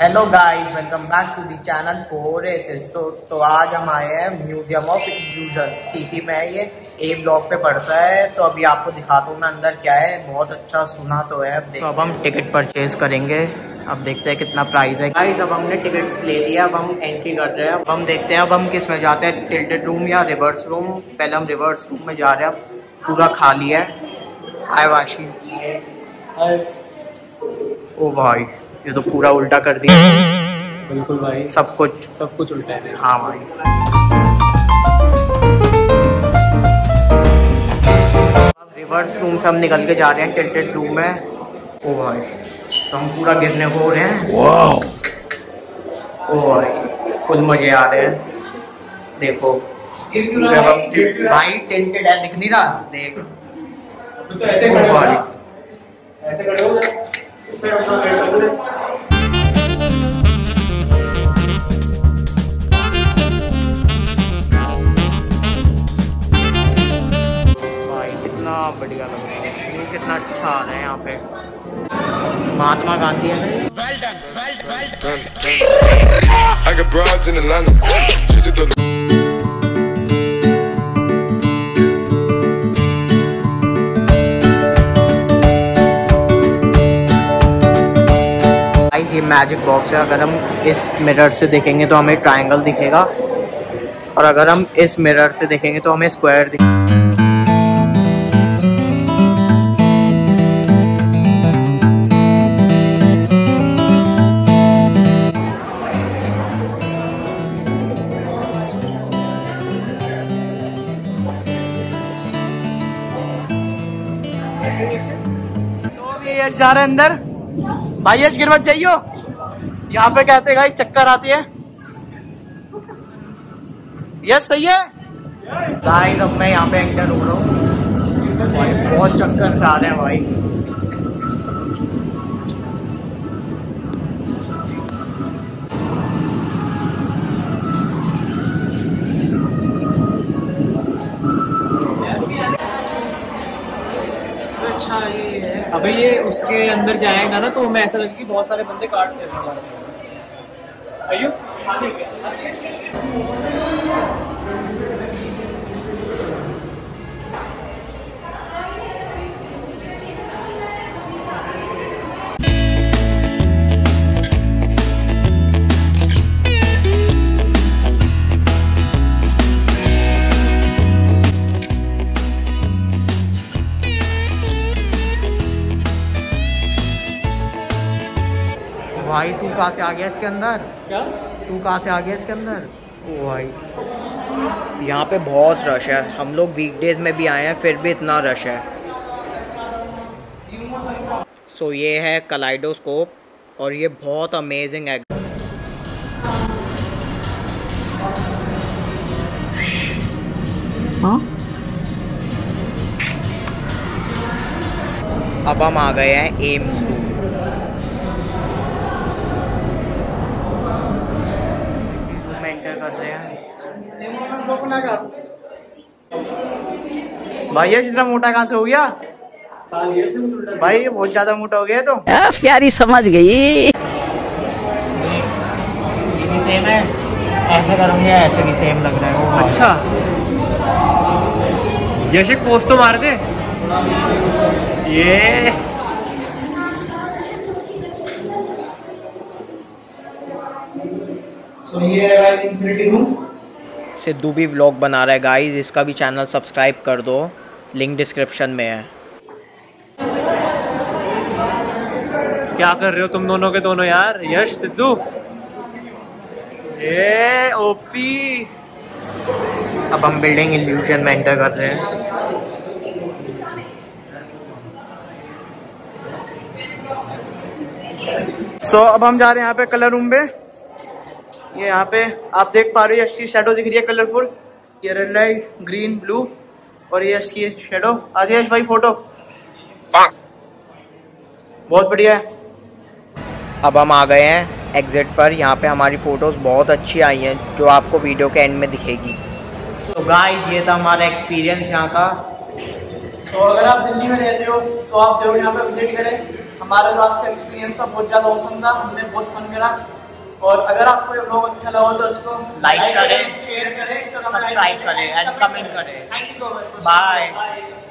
Hello guys, welcome back to the channel 4SS। तो आज हम आए हैं म्यूजियम ऑफ इल्यूजन, सीपी में है। ये ए ब्लॉक पे पड़ता है। तो अभी आपको दिखाता हूँ मैं अंदर क्या है। बहुत अच्छा सुना तो है। तो अब हम टिकट परचेज करेंगे। अब देखते हैं कितना प्राइस है। गाइस अब हमने टिकट्स ले लिया, अब हम एंट्री कर रहे हैं। अब हम देखते हैं अब हम किस में जाते हैं, टिल्टेड रूम या रिवर्स रूम। पहले हम रिवर्स रूम में जा रहे हैं। पूरा खाली है। हाय वाशी। ओ भाई, ये तो पूरा उल्टा कर दिया। बिल्कुल भाई, सब कुछ उल्टा है। हाँ भाई। अब रिवर्स रूम से हम निकल के जा रहे हैं टिल्टेड रूम में। ओ भाई, तो हम पूरा गिरने को हो रहे हैं। वाओ। ओ भाई, फुल मजे आ रहे हैं। देखो भाई, टिल्टेड है, दिख नहीं रहा। देख तो ऐसे खड़े हो, ऐसे खड़े हो, इससे अपना वेट कर ले। बढ़िया लग रहा है। ये कितना अच्छा आ रहा है यहाँ पे। महात्मा गांधी है। ये मैजिक बॉक्स है। अगर हम इस मिरर से देखेंगे तो हमें ट्रायंगल दिखेगा, और अगर हम इस मिरर से देखेंगे तो हमें स्क्वायर दिखेगा। यश जा रहे हैं अंदर। भाई यश गिर मत जाइयो। यहाँ पे कहते हैं गाइस चक्कर आती है। यश सही है गाइस। अब मैं यहाँ पे एंटर हो रहा हूँ भाई। बहुत चक्कर से आ रहे हैं भाई। अच्छा ये है। अबे ये उसके अंदर जाएगा ना, तो हमें ऐसा लगेगा कि बहुत सारे बंदे काट से भाई तू कहाँ से आ गया इसके अंदर? क्या तू कहाँ से आ गया इसके अंदर? ओ भाई, यहाँ पे बहुत रश है। हम लोग वीकडेज में भी आए हैं, फिर भी इतना रश है। सो ये है कलाइडोस्कोप, और ये बहुत अमेजिंग है। हाँ? अब हम आ गए हैं एम्स रूम। कर रहे हैं भाई। ये इतना मोटा कहाँ से हो गया भाई? ये बहुत ज्यादा मोटा हो गया। तो प्यारी समझ गई। ये भी सेम है। ऐसे करूँगे, ऐसे भी सेम लग रहा है वो। अच्छा, ये पोस्ट तो मार दे। ये सिद्धू भी व्लॉग बना रहा है गाइस। इसका भी चैनल सब्सक्राइब कर दो, लिंक डिस्क्रिप्शन में है। क्या कर रहे हो तुम दोनों के दोनों यार? यश, सिद्धू, ये ओपी। अब हम बिल्डिंग इल्यूजन में एंटर कर रहे हैं। अब हम जा रहे हैं यहाँ पे कलर रूम पे। ये यहाँ पे आप देख पा रहे हो, यश की शेडो दिख रही है कलरफुल। ये रेड लाइट, ग्रीन, ब्लू, और ये यश की शेडो। आज यश भाई फोटो बहुत बढ़िया है। अब हम आ गए हैं एग्जिट पर। यहाँ पे हमारी फोटोज बहुत अच्छी आई हैं, जो आपको वीडियो के एंड में दिखेगी। तो गाइस ये था हमारा एक्सपीरियंस यहाँ का। तो अगर आप दिल्ली में रहते हो तो आप जरूर यहाँ पे विजिट करें। हमारा जो आज का एक्सपीरियंस था बहुत ज़्यादा औसम था, हमने बहुत फन करा। और अगर आपको ये ब्लॉग अच्छा लगा तो उसको लाइक करें, शेयर करें, सब्सक्राइब करें एंड कमेंट करें। Thank you so much, bye.